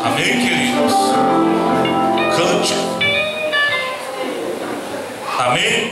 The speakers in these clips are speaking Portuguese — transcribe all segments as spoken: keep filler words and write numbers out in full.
Amém, queridos? Cântico. Amém?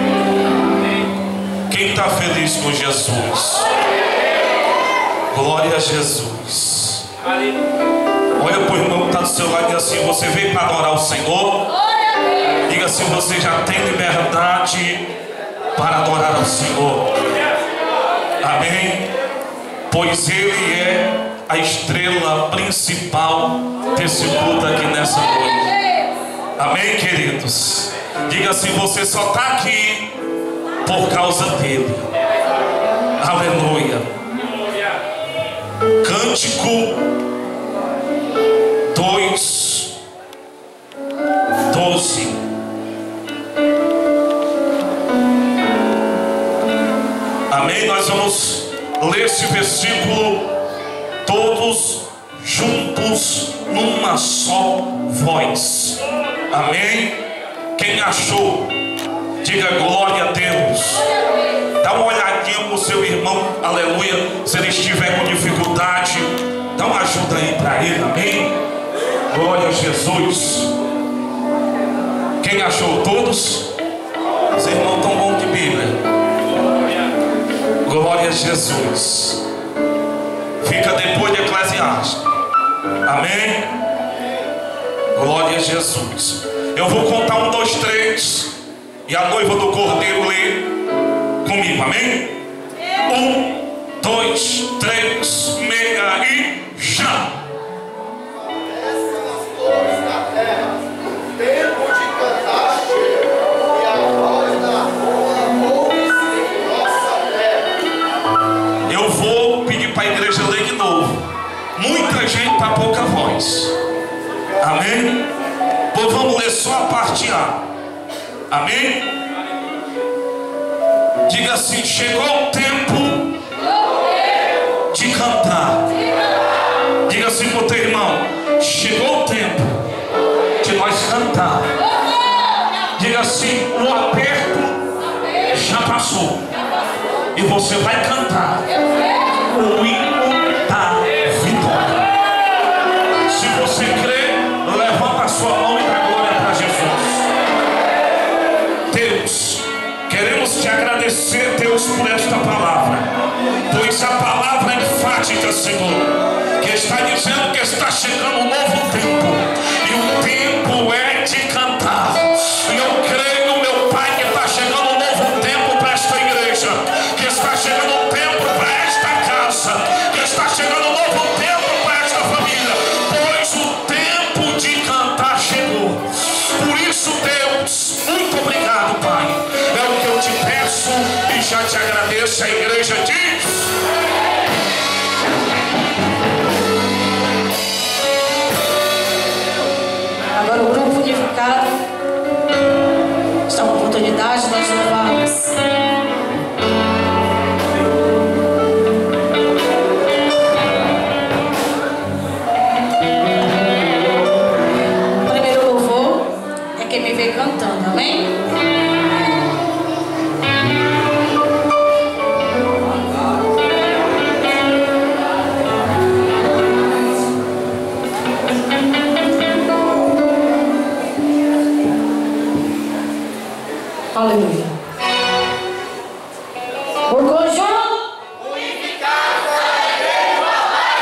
Quem está feliz com Jesus? Glória a Jesus. Olha para o irmão que está do seu lado e diga assim: você veio para adorar o Senhor? Diga assim: você já tem liberdade para adorar ao Senhor. Amém? Pois Ele é a estrela principal desse culto aqui nessa noite. Amém, queridos? Diga assim: você só está aqui por causa dele. Aleluia. Cântico dois, doze. Amém? Nós vamos ler esse versículo todos juntos numa só voz. Amém? Quem achou, diga glória a Deus. Dá uma olhadinha pro seu irmão, aleluia. Se ele estiver com dificuldade, dá uma ajuda aí para ele, amém? Glória a Jesus. Quem achou? Todos? Os irmãos tão bons de Bíblia. Glória a Jesus. Fica depois de Eclesiastes. Amém? Glória a Jesus. Eu vou contar um, dois, três, e a noiva do Cordeiro lê comigo, amém? Um, dois, três, meia e já. Eu vou pedir para a igreja ler de novo. Muita gente para pouca voz. Amém? Pois vamos ler só a parte A. Amém? Diga assim: chegou o tempo de cantar. Diga assim para o teu irmão: chegou o tempo de nós cantar. Diga assim: o aperto já passou e você vai cantar o hino da vitória. Se você crê, levanta a sua mão e dá glória para Jesus. Deus, queremos te agradecer, Deus, por esta palavra, pois a palavra enfática, Senhor, que está dizendo que está chegando um novo tempo, e o tempo é de cantar. E eu creio, meu Pai, que está chegando um novo tempo para esta igreja, que está chegando um tempo para esta casa, que está chegando um novo tempo para esta família, pois o tempo de cantar chegou. Por isso, Deus, muito obrigado, Pai. É o que eu te peço e já te agradeço. A igreja diz: agora o grupo unificado, esta é uma oportunidade de nós louvarmos. O primeiro louvor é quem me vê cantando, amém? Aleluia. O conjunto unificado da igreja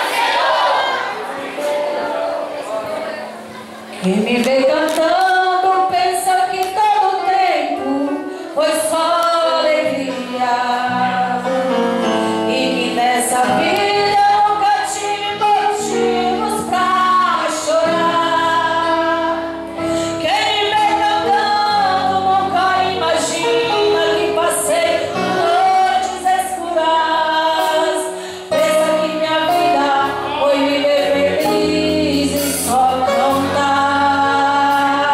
vai, Senhor. Quem me vê cantando pensa que todo tempo foi só alegria, e que nessa vida nunca tive motivos pra chorar. Quem me vê cantando nunca imagina que passei noites escuras. Pensa que minha vida foi viver feliz e só cantar.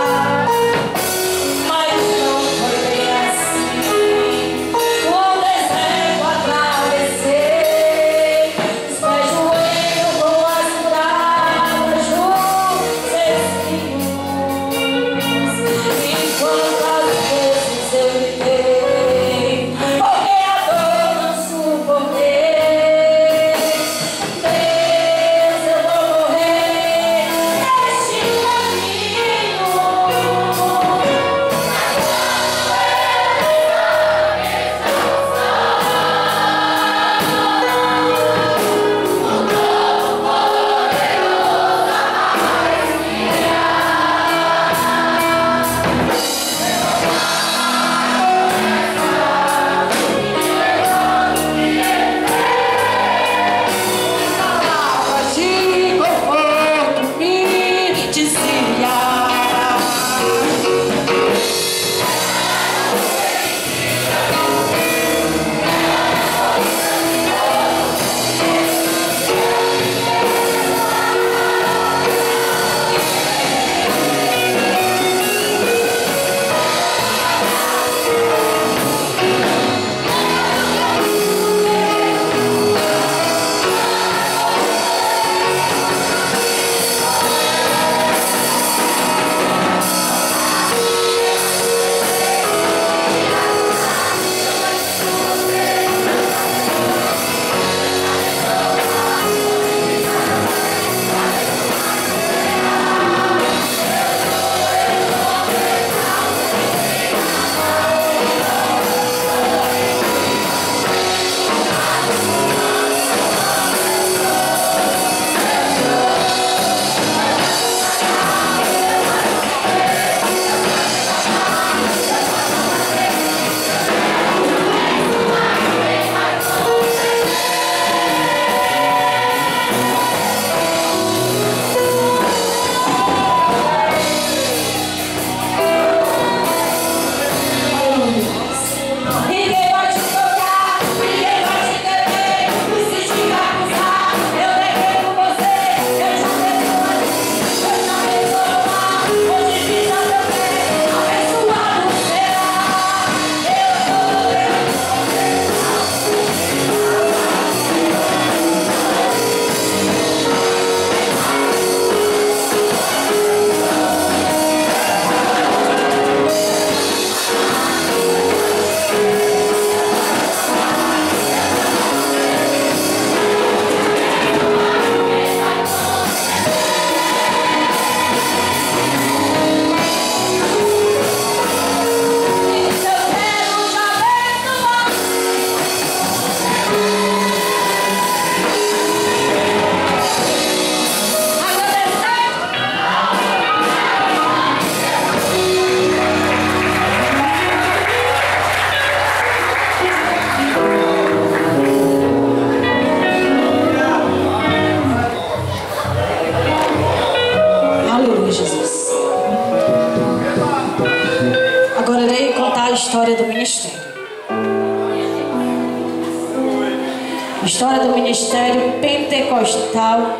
história do ministério pentecostal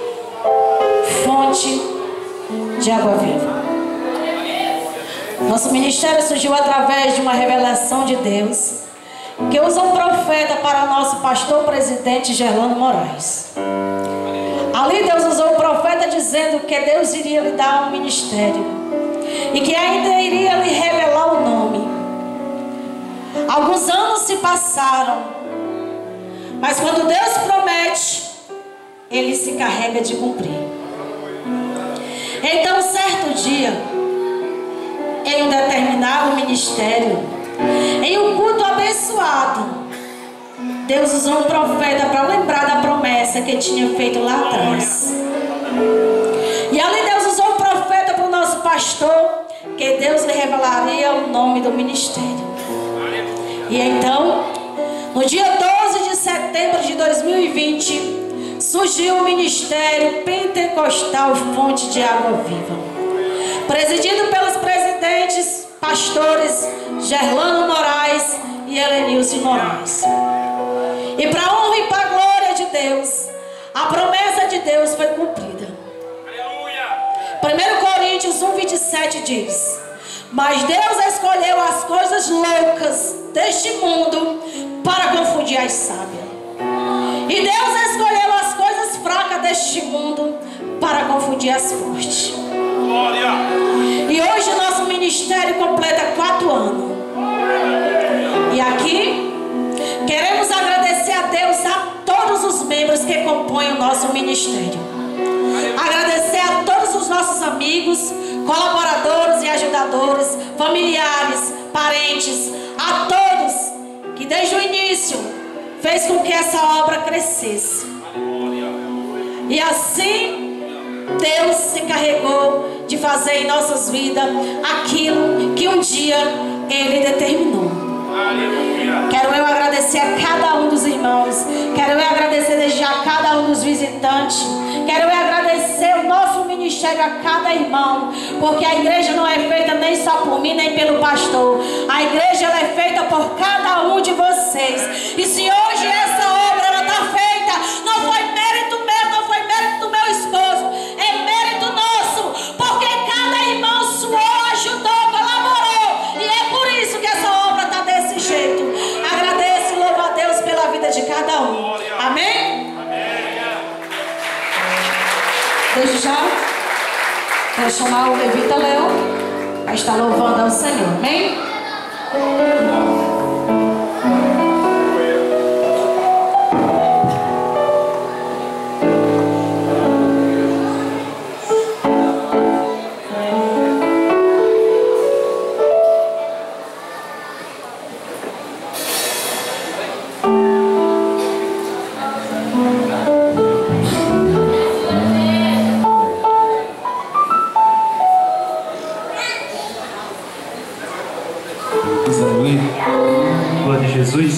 Fonte de Água Viva. Nosso ministério surgiu através de uma revelação de Deus, que usa um profeta para o nosso pastor presidente Gerlando Moraes. Ali Deus usou o profeta dizendo que Deus iria lhe dar um ministério e que ainda iria lhe revelar o nome. Alguns anos se passaram, mas quando Deus promete, Ele se encarrega de cumprir. Então, certo dia, em um determinado ministério, em um culto abençoado, Deus usou um profeta para lembrar da promessa que Ele tinha feito lá atrás. E ali Deus usou um profeta para o nosso pastor, que Deus lhe revelaria o nome do ministério. E então, no dia doze de setembro de dois mil e vinte, surgiu o Ministério Pentecostal Fonte de Água Viva, presidido pelos presidentes, pastores Gerlando Moraes e Helenilson Moraes. E para a honra e para a glória de Deus, a promessa de Deus foi cumprida. primeiro Coríntios um, vinte e sete diz: mas Deus escolheu as coisas loucas deste mundo para confundir as sábias. E Deus escolheu as coisas fracas deste mundo para confundir as fortes. Glória. E hoje o nosso ministério completa quatro anos. E aqui queremos agradecer a Deus a todos os membros que compõem o nosso ministério. Agradecer a todos os nossos amigos, colaboradores e ajudadores, familiares, parentes, a todos que desde o início fez com que essa obra crescesse. E assim Deus se encarregou de fazer em nossas vidas aquilo que um dia Ele determinou. Quero eu agradecer a cada um dos irmãos. Quero eu agradecer desde já a cada um dos visitantes. Quero eu agradecer o nosso ministério a cada irmão, porque a igreja não é feita nem só por mim, nem pelo pastor. A igreja ela é feita por cada um de vocês. E se hoje essa obra ela está feita, não foi mérito meu, não foi mérito do meu esposo, é mérito nosso, porque cada irmão suou, ajudou, colaborou. E é por isso que essa obra está desse jeito. Agradeço e louvo a Deus pela vida de cada um. Amém? Desde já, quero chamar o Levita Leão para estar louvando ao Senhor. Amém? Glória a Jesus.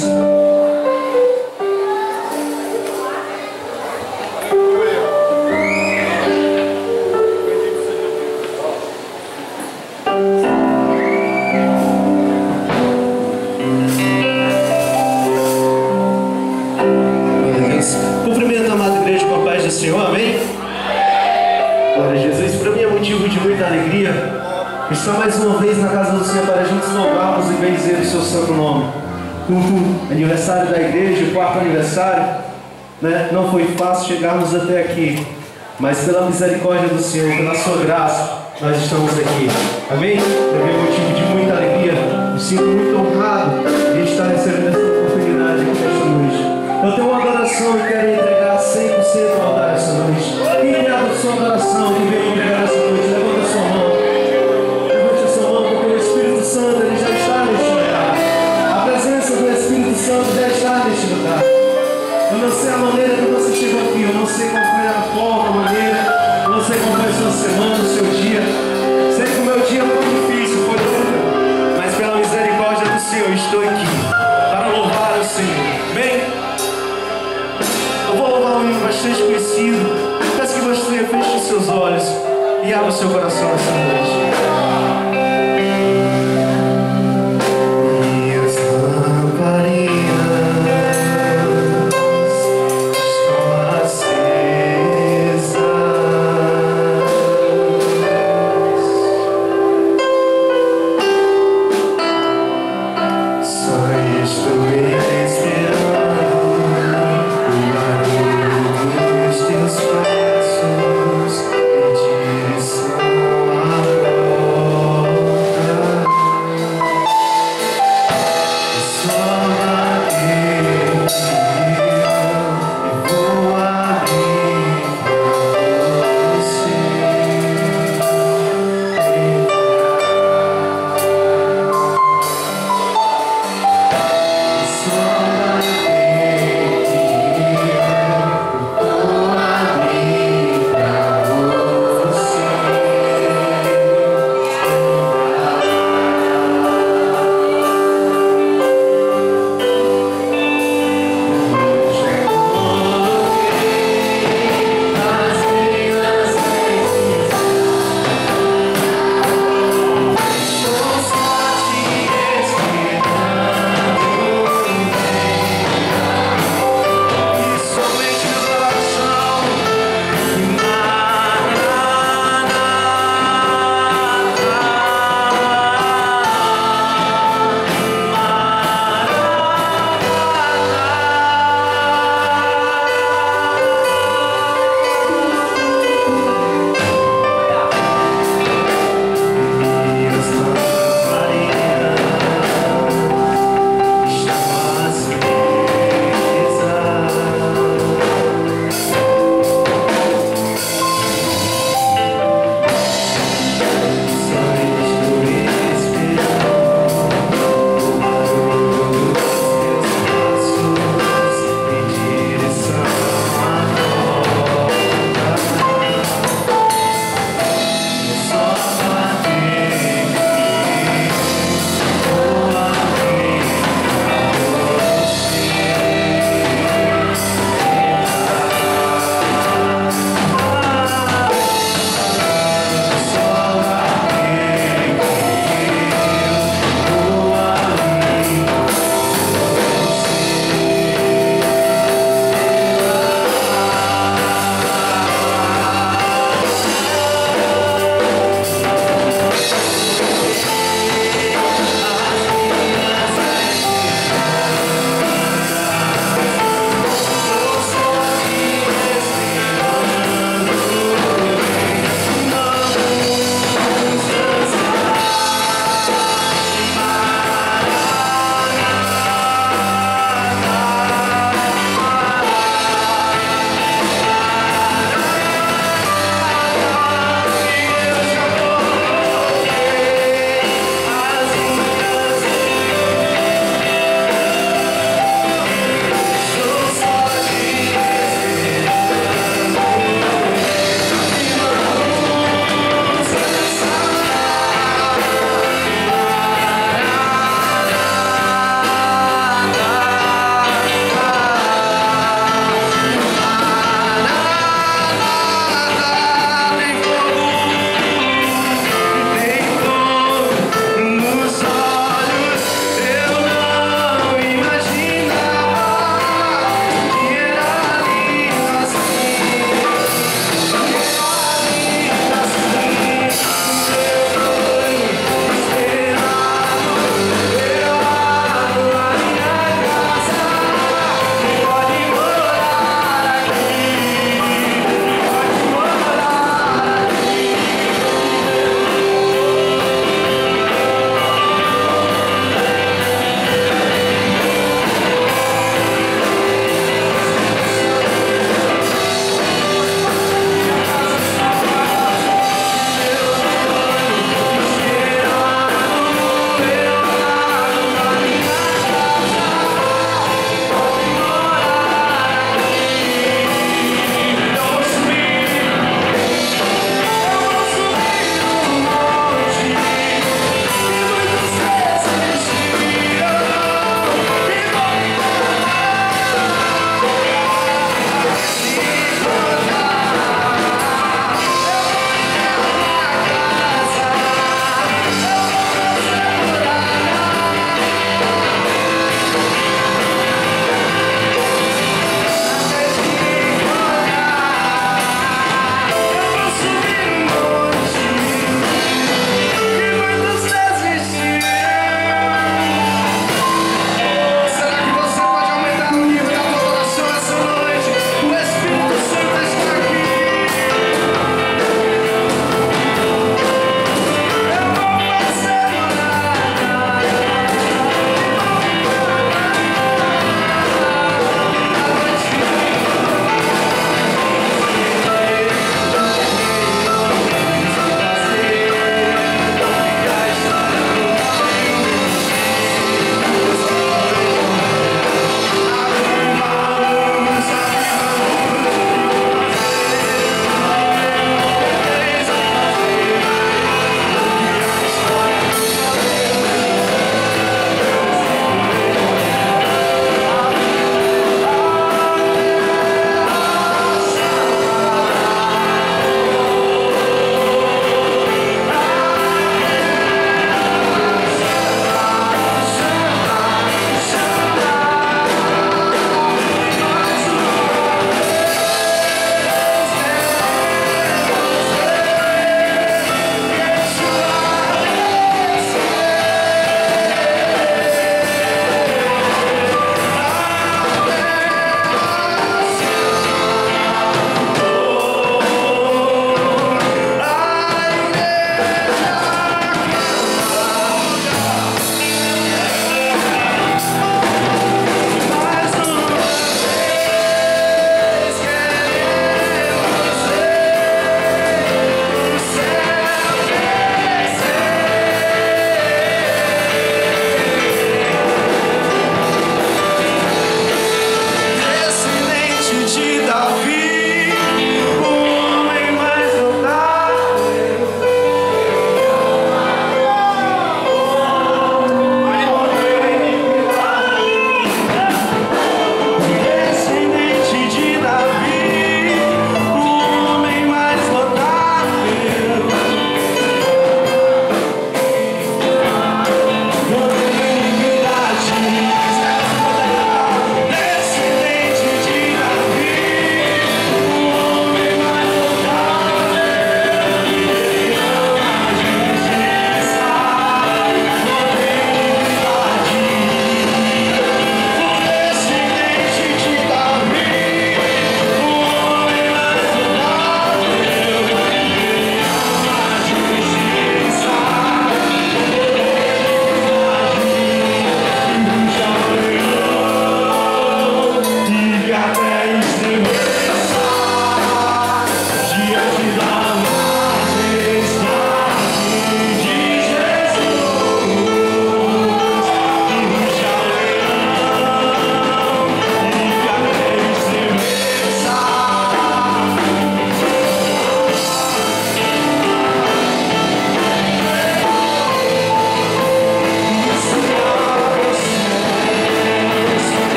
Cumprimento a amada igreja com a paz do Senhor, amém? Glória a Jesus. Para mim é motivo de muita alegria estar mais uma vez na casa do Senhor para juntos louvarmos e bendizer o seu santo nome. Culto aniversário da igreja, o quarto aniversário, né? Não foi fácil chegarmos até aqui, mas pela misericórdia do Senhor, pela sua graça, nós estamos aqui. Amém? Para mim é motivo de muita alegria. Me sinto muito honrado de estar recebendo essa oportunidade aqui nesta noite. Eu tenho uma adoração e quero entregar cem por cento ao altar esta noite. Quem tem a sua adoração e veio entregar esta noite, levanta a sua mão. Santo, Ele já está neste lugar. A presença do Espírito Santo já está neste lugar. Eu não sei a maneira que você chegou aqui, eu não sei qual foi a forma, a maneira, eu não sei qual foi a sua semana, o seu dia. Sei que o meu dia foi difícil, foi duro, mas pela misericórdia do Senhor estou aqui para louvar o Senhor. Bem, eu vou louvar um hino bastante conhecido. Peço que você feche os seus olhos e abra o seu coração essa noite. Lamparinas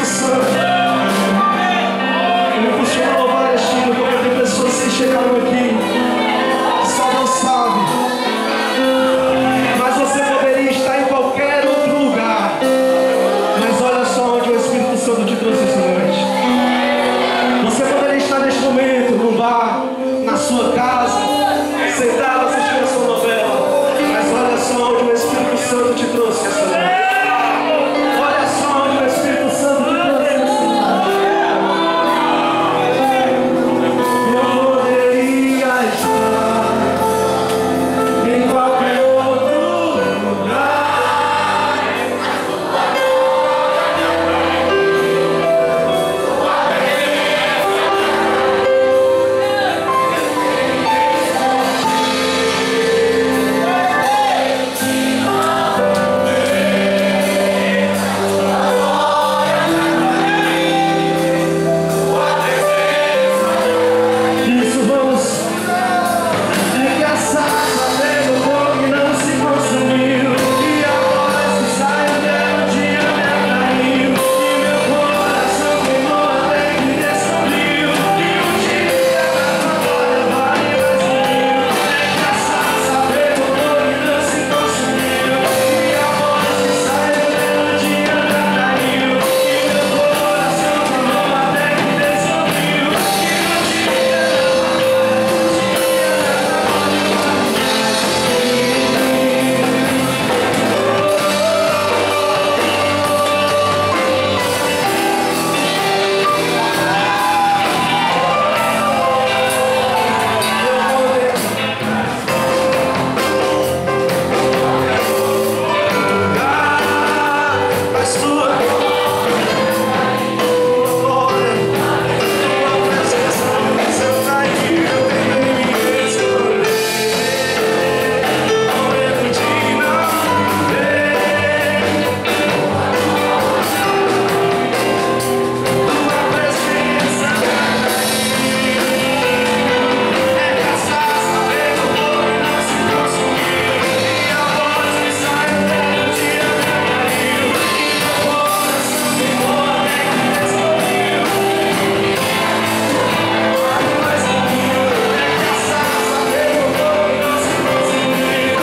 Espírito Santo. Eu me costumo louvar este hino porque tem pessoas que chegaram aqui, só não sabem. Mas você poderia estar em qualquer outro lugar. Mas olha só onde o Espírito Santo te trouxe essa noite. Você poderia estar neste momento, num bar, na sua casa, sentado assistindo a sua novela. Mas olha só onde o Espírito Santo te trouxe essa noite. Olha só onde o Espírito Santo te trouxe essa noite. Eu poderia estar em qualquer outro lugar. Isso, vamos. É que a sarça pegou fogo e não se consumiu, e a voz que saiu dela um dia me atraiu, e meu coração queimou até que descobriu, e um dia a glória vale mais mil. É que a sarça pegou fogo e não se consumiu, e a voz que saiu dela um dia me atraiu, e meu coração queimou até que descobriu, e um dia mas tua glória, tua presença eu caí, eu tentei me esconder, com medo de não ver tua presença. É que a sarça pegou fogo e não se consumiu, e a voz que saiu dela um dia me atraiu, e meu coração queimou até que descobriu, mas não viu. É que a sarça pegou fogo e não se consumiu.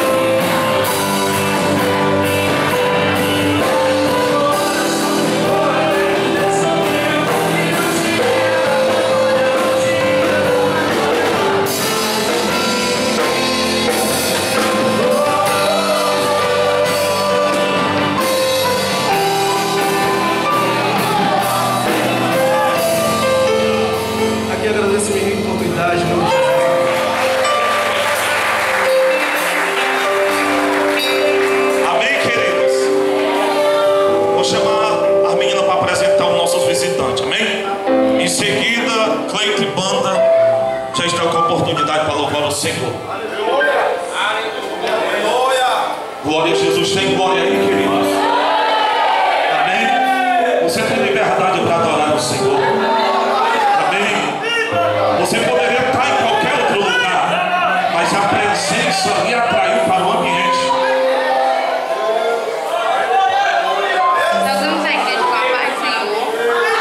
Aqui agradeço a minha oportunidade, meu Deus. Amém, queridos? Vou chamar as meninas para apresentar os nossos visitantes, amém? Em seguida, Cleito e Banda já estão com a oportunidade para louvar o Senhor. Glória a Jesus, tem glória aí, queridos. Amém? Você tem liberdade para adorar o Senhor. Amém? Você poderia estar em qualquer outro lugar, mas a presença lhe atraiu para o ambiente. Nós vamos à igreja com a paz do Senhor.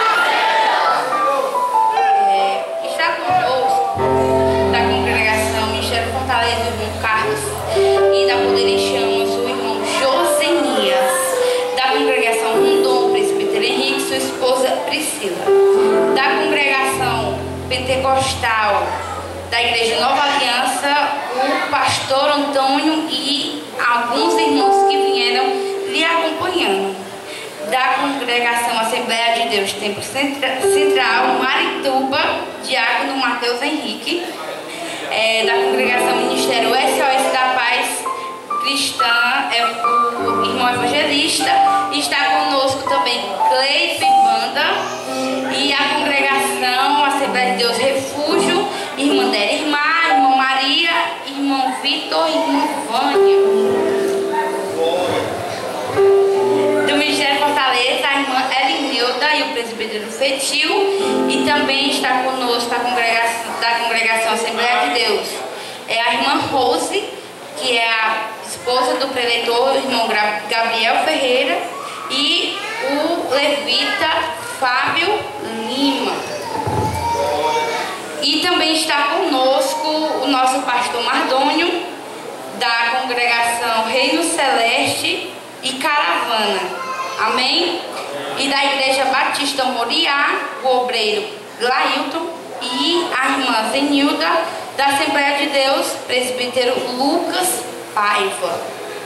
É, está conosco da congregação Ministério Fortaleza, o irmão Carlos, e da Poder em Chamas, o irmão Josenias, da congregação Rondon, presbítero Henrique, sua esposa Priscila, da congregação Pentecostal da Igreja Nova Aliança, o pastor Antônio e alguns irmãos que vieram lhe acompanhando. Da congregação Assembleia de Deus, Templo Central, Marituba, diácono Mateus Henrique. É, da congregação Ministério S O S da Paz Cristã, é o irmão evangelista. Está conosco também Cleito e Banda. E a congregação Assembleia de Deus Refúgio, irmã Dera Irmã, irmã Maria, irmão Vitor e irmã Vânia. Do Ministério Fortaleza, a irmã Elinilda e o presbítero Fetil. E também está conosco a congregação, da congregação Assembleia de Deus, é a irmã Rose, que é a esposa do preleitor, o irmão Gabriel Ferreira, e o levita Fábio Lima. E também está conosco o nosso pastor Mardônio, da congregação Reino Celeste e Caravana. Amém? E da Igreja Batista Moriá, o obreiro Lailton e a irmã Zenilda, da Assembleia de Deus, presbítero Lucas Paiva.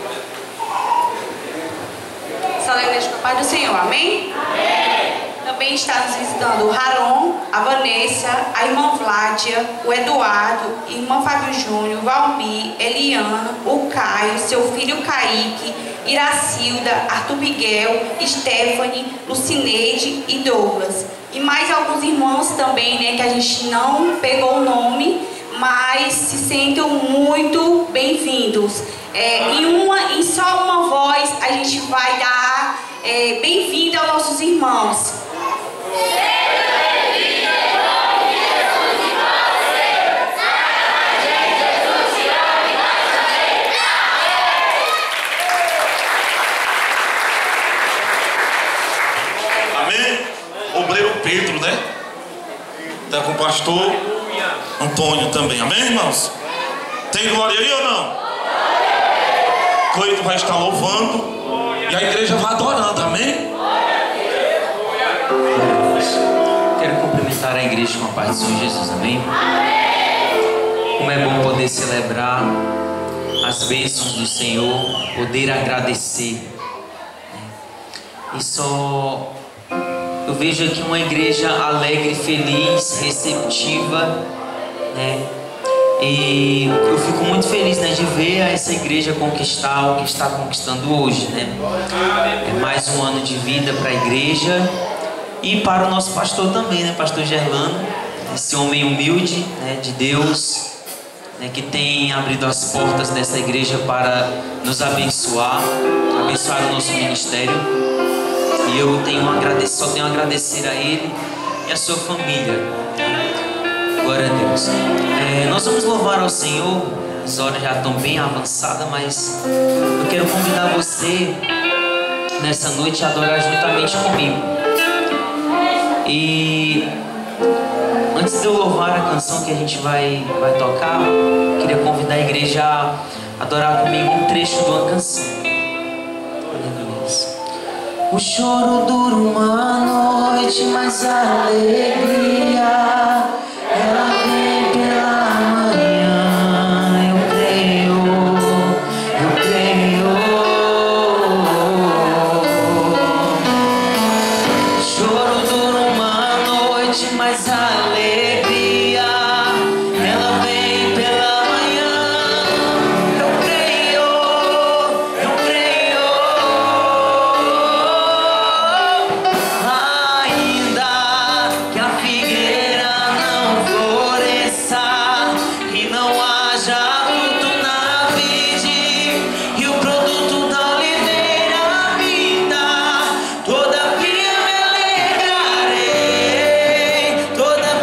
Salve a igreja com a paz do Senhor, amém? Amém. Também está nos visitando o Haron, a Vanessa, a irmã Vládia, o Eduardo, a irmã Fábio Júnior, Valmir, Eliana, o Caio, seu filho Kaique, Iracilda, Arthur Miguel, Stephanie, Lucineide e Douglas. E mais alguns irmãos também, né, que a gente não pegou o nome, mas se sentem muito bem-vindos. É, em, uma, em só uma voz a gente vai dar é, bem-vindo aos nossos irmãos. Amém? Obreiro Pedro, né? Está com o pastor Antônio também. Amém, irmãos? Tem glória aí ou não? Cleito vai estar louvando e a igreja vai adorando. Amém? Quero cumprimentar a igreja com a paz do Senhor Jesus. Amém? Como é bom poder celebrar as bênçãos do Senhor, poder agradecer. E só eu vejo aqui uma igreja alegre, feliz, receptiva, né? E eu fico muito feliz, né, de ver essa igreja conquistar o que está conquistando hoje, né? É mais um ano de vida para a igreja e para o nosso pastor também, né, pastor Gerlano, esse homem humilde, né, de Deus, né, que tem abrido as portas dessa igreja para nos abençoar, abençoar o nosso ministério. E eu tenho um agradecer, só tenho a agradecer a ele e a sua família. Glória a Deus. É, nós vamos louvar ao Senhor. As horas já estão bem avançadas, mas eu quero convidar você nessa noite a adorar juntamente comigo. E antes de eu louvar a canção que a gente vai, vai tocar, eu queria convidar a igreja a adorar comigo um trecho de uma canção. O choro dura uma noite, mas a alegria ela vem pela manhã. Eu creio, eu creio. O choro dura uma noite, mas a alegria ela vem pela manhã. Eu creio, eu creio. Ainda que a figueira não floresça e não haja fruto na vide e o produto da oliveira me dá, todavia me alegrarei, todavia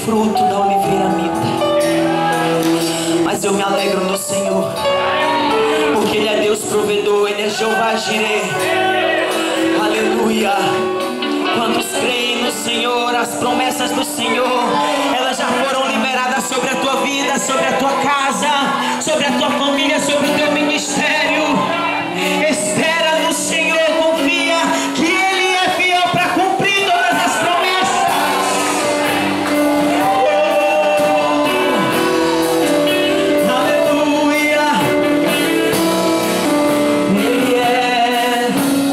fruto da oliveira mita. Mas eu me alegro no Senhor, porque Ele é Deus provedor, Ele é Jeová Jireh. Aleluia. Quantos creem no Senhor, as promessas do Senhor, elas já foram liberadas sobre a tua vida, sobre a tua casa, sobre a tua família, sobre o teu ministério. Espera no Senhor, confia que Ele é fiel para cumprir todas as promessas. Oh, aleluia. Ele é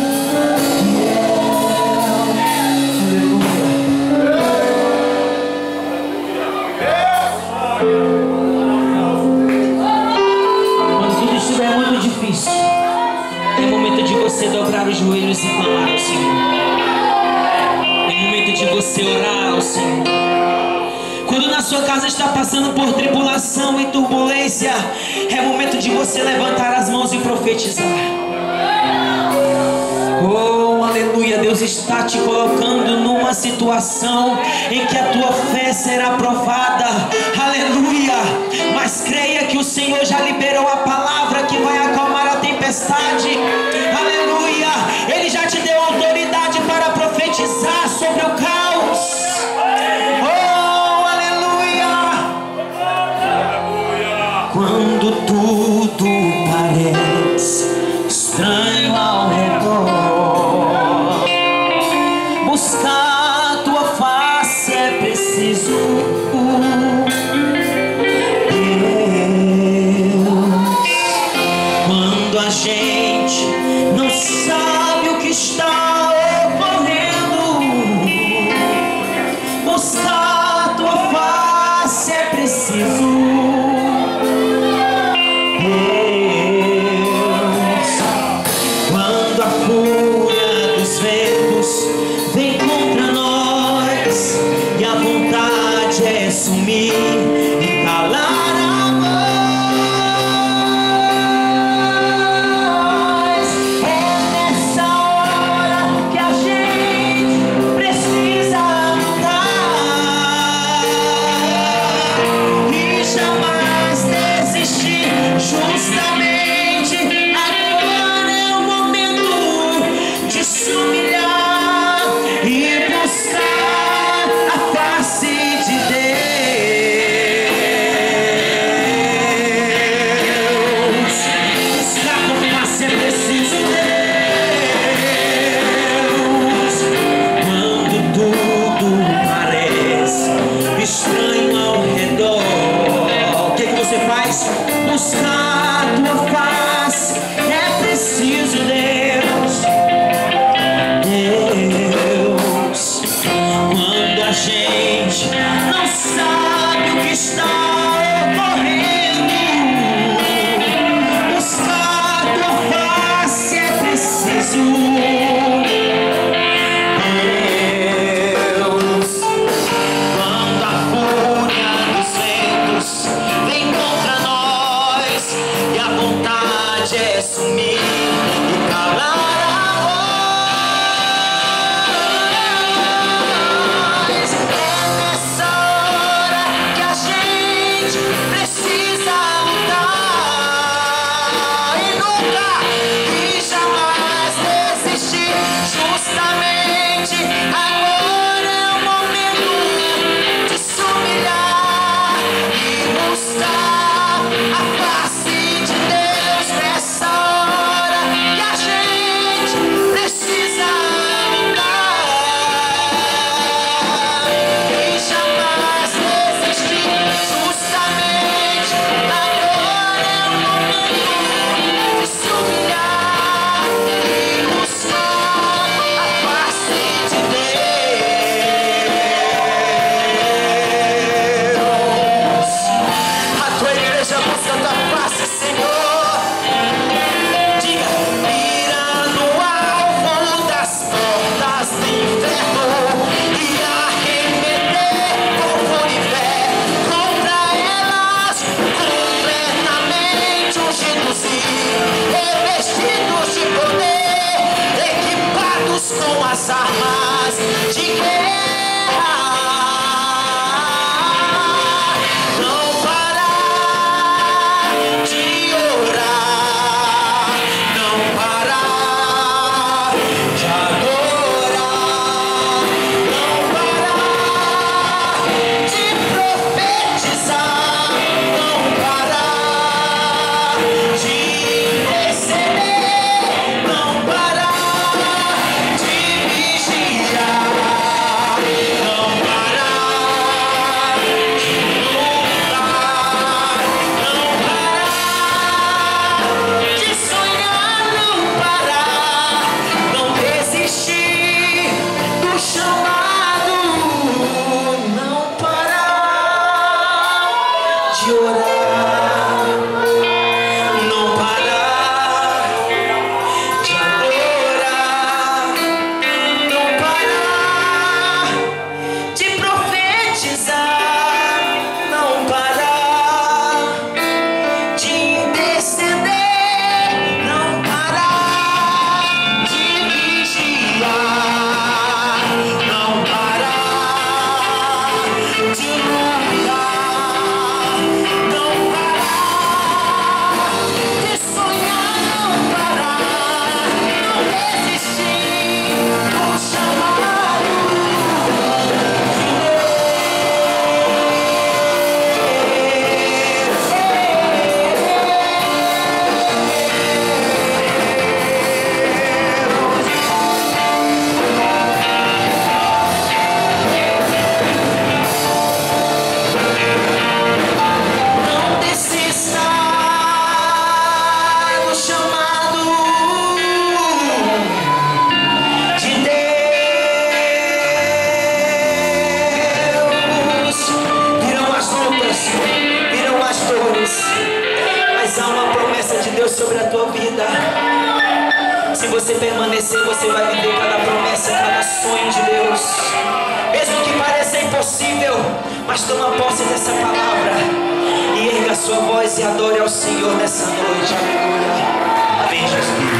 você dobrar os joelhos e clamar ao Senhor. É momento de você orar ao Senhor. Quando na sua casa está passando por tribulação e turbulência, é momento de você levantar as mãos e profetizar. Oh, aleluia. Deus está te colocando numa situação em que a tua fé será provada. Aleluia. Mas creia que o Senhor já liberou a palavra que vai acalmar a tempestade. Aleluia. Ele já te deu autoridade para profetizar sobre o caos. Oh, aleluia. Quando tudo parece estranho ao redor, buscar tua face é preciso. Deus, quando a gente não sabe permanecer, você vai viver cada promessa, cada sonho de Deus. Mesmo que pareça impossível, mas toma posse dessa palavra e erga a sua voz e adore ao Senhor nessa noite. Aleluia. Amém, Jesus.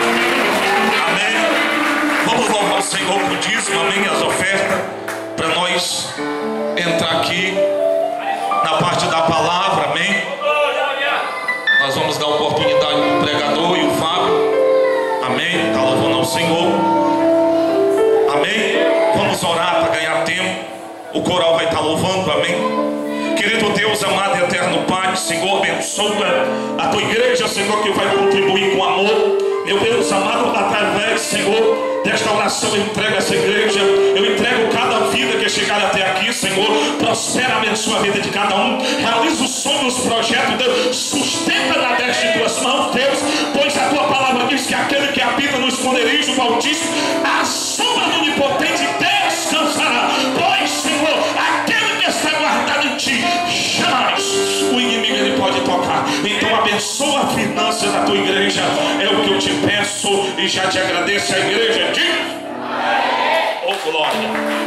Amém. Vamos louvar o Senhor com o dízimo, amém, as ofertas, para nós entrar aqui na parte da palavra, amém. Nós vamos dar oportunidade para o pregador e o Fábio, amém, está louvando ao Senhor, amém. Vamos orar para ganhar tempo, o coral vai estar louvando, amém. Querido Deus, amado e eterno Pai, Senhor, abençoa a tua igreja, Senhor, que vai contribuir com amor. Meu Deus amado, através, Senhor, desta oração eu entrego essa igreja, eu entrego cada vida que chegar até aqui, Senhor. Prospera, abençoa a vida de cada um, realiza os sonhos, os projetos, Deus, sustenta na destra de tuas mãos, Deus, pois a tua palavra diz que aquele que habita no esconderijo do Altíssimo, a sombra do Onipotente descansará. Pois, Senhor, aquele que está guardado em ti, jamais o inimigo ele pode tocar. Então abençoa a finança da tua igreja, é o que eu te peço e já te agradeço. A igreja diz: oh glória.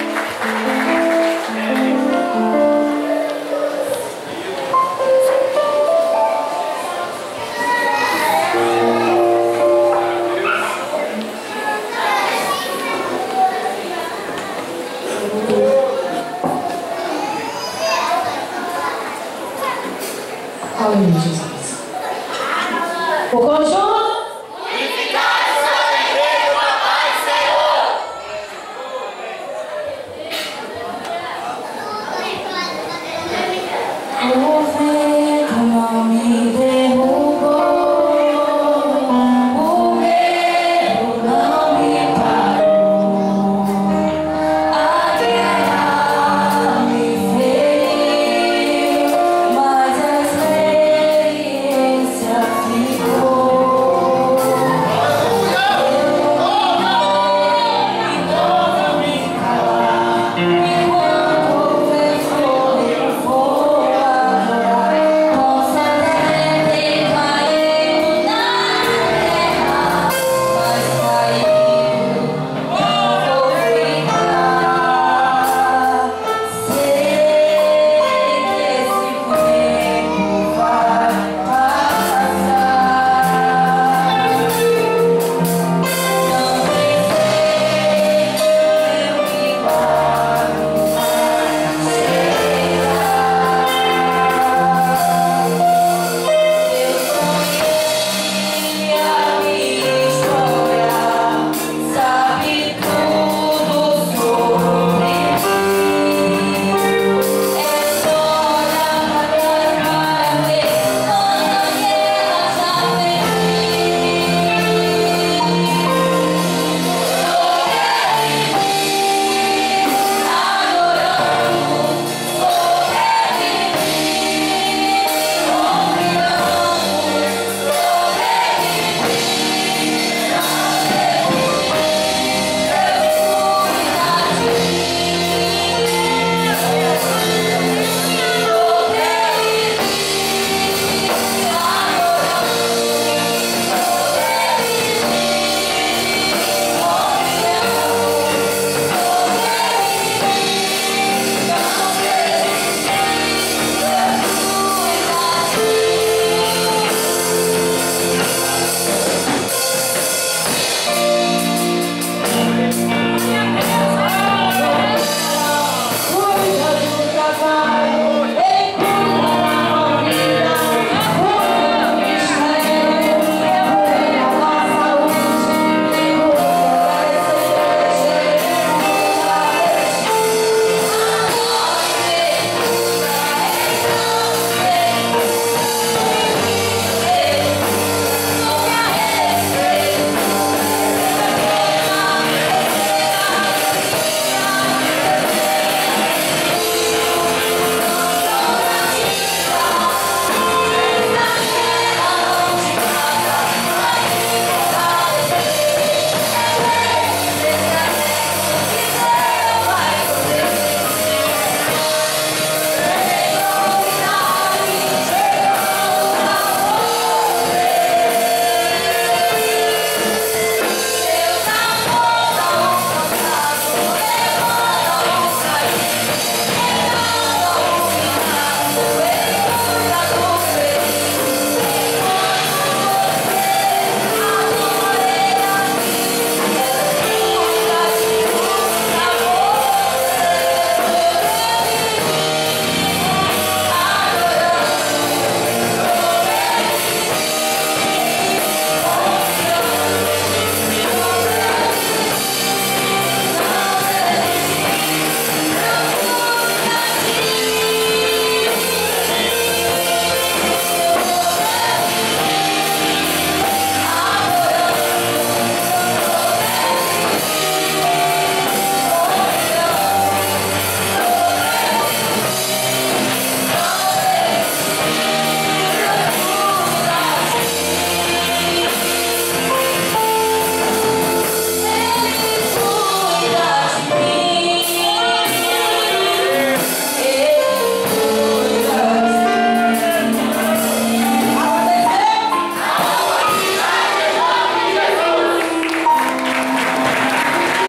Aleluia, Jesus.